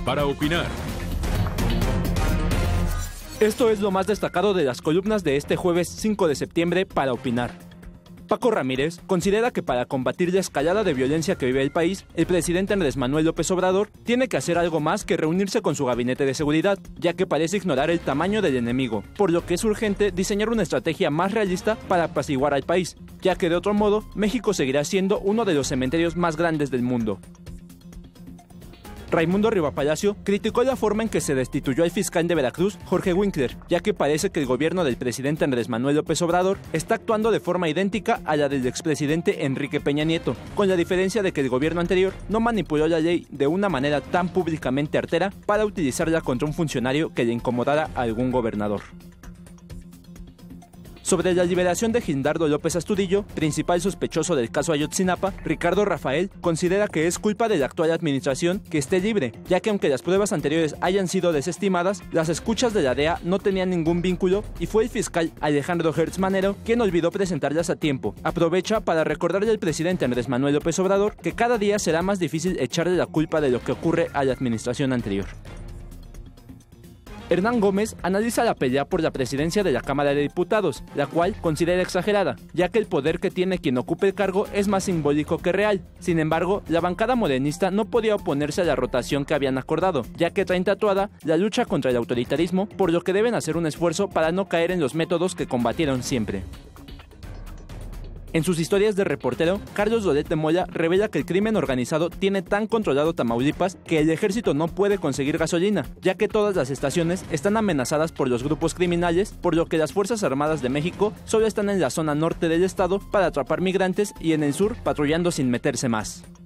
para opinar. Esto es lo más destacado de las columnas de este jueves 5 de septiembre para opinar. Paco Ramírez considera que para combatir la escalada de violencia que vive el país, el presidente Andrés Manuel López Obrador tiene que hacer algo más que reunirse con su gabinete de seguridad, ya que parece ignorar el tamaño del enemigo, por lo que es urgente diseñar una estrategia más realista para apaciguar al país, ya que de otro modo, México seguirá siendo uno de los cementerios más grandes del mundo. Raimundo Rivapalacio criticó la forma en que se destituyó al fiscal de Veracruz, Jorge Winkler, ya que parece que el gobierno del presidente Andrés Manuel López Obrador está actuando de forma idéntica a la del expresidente Enrique Peña Nieto, con la diferencia de que el gobierno anterior no manipuló la ley de una manera tan públicamente artera para utilizarla contra un funcionario que le incomodara a algún gobernador. Sobre la liberación de Gildardo López Astudillo, principal sospechoso del caso Ayotzinapa, Ricardo Rafael considera que es culpa de la actual administración que esté libre, ya que aunque las pruebas anteriores hayan sido desestimadas, las escuchas de la DEA no tenían ningún vínculo y fue el fiscal Alejandro Hertz Manero quien olvidó presentarlas a tiempo. Aprovecha para recordarle al presidente Andrés Manuel López Obrador que cada día será más difícil echarle la culpa de lo que ocurre a la administración anterior. Hernán Gómez analiza la pelea por la presidencia de la Cámara de Diputados, la cual considera exagerada, ya que el poder que tiene quien ocupe el cargo es más simbólico que real. Sin embargo, la bancada morenista no podía oponerse a la rotación que habían acordado, ya que traen tatuada la lucha contra el autoritarismo, por lo que deben hacer un esfuerzo para no caer en los métodos que combatieron siempre. En sus historias de reportero, Carlos Loret de Mola revela que el crimen organizado tiene tan controlado Tamaulipas que el ejército no puede conseguir gasolina, ya que todas las estaciones están amenazadas por los grupos criminales, por lo que las Fuerzas Armadas de México solo están en la zona norte del estado para atrapar migrantes y en el sur patrullando sin meterse más.